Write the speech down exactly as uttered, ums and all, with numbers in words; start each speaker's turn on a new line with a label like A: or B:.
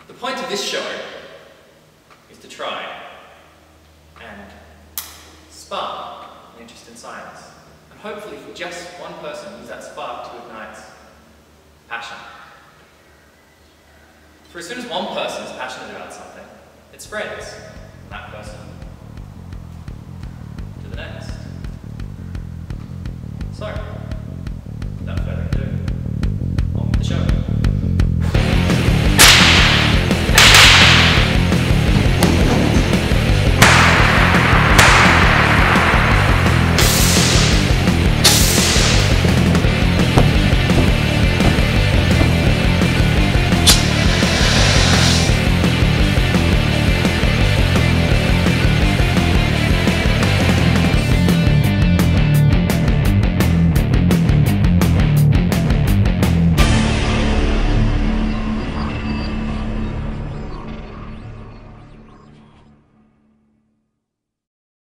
A: The point of this show is to try and spark an interest in science. And hopefully for just one person, use that spark to ignite passion. For as soon as one person is passionate about something, it spreads. That person